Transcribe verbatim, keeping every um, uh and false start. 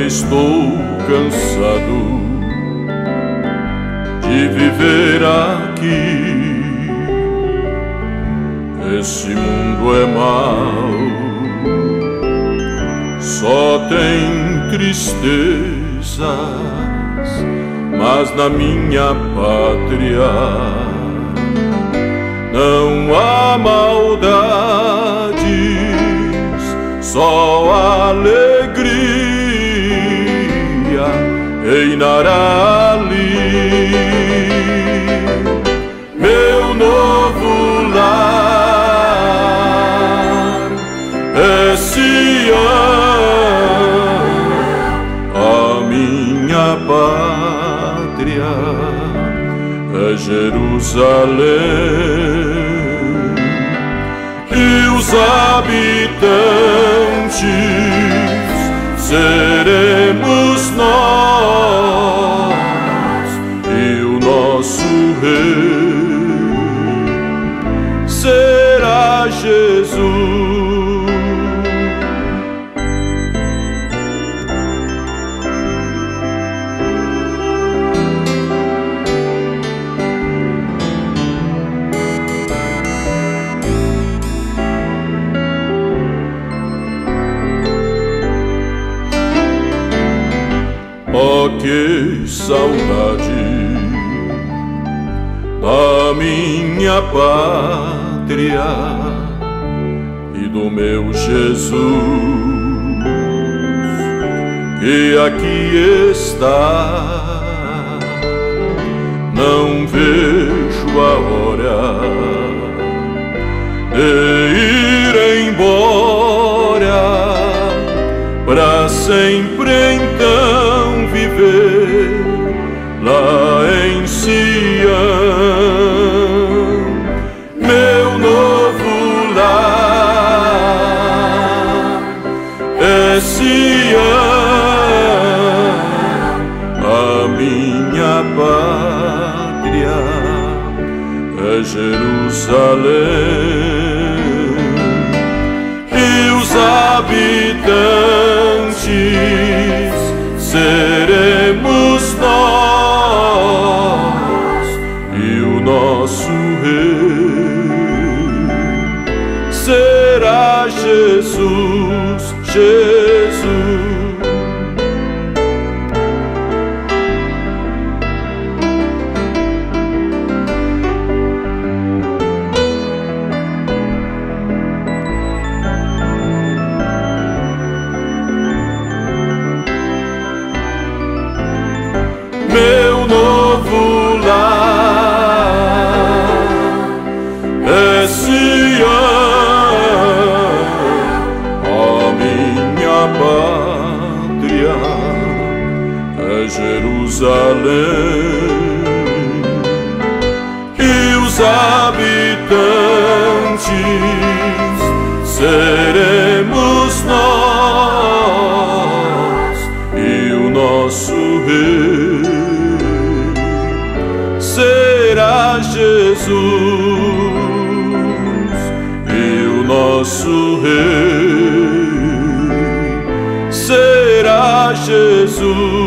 estou cansado de viver aqui. Esse mundo é mau, só tem tristezas, mas na minha pátria não há maldades, só alegria reinará ali. Meu novo lar é Sião, a minha pátria é Jerusalém, e os habitantes seremos nós, e o nosso rei será Jesus. Oh, que saudade da minha pátria e do meu Jesus, que aqui está. Não vejo a hora de ir embora para sempre, então viver lá em Sião. Meu novo lar é Sião, a minha pátria é Jerusalém, e os habitantes seremos nós, e o nosso rei será Jesus, Jesus. Meu novo lar é Sião, a minha pátria é Jerusalém, e os habitantes seremos nós, e o nosso rei será Jesus, e o nosso rei será Jesus.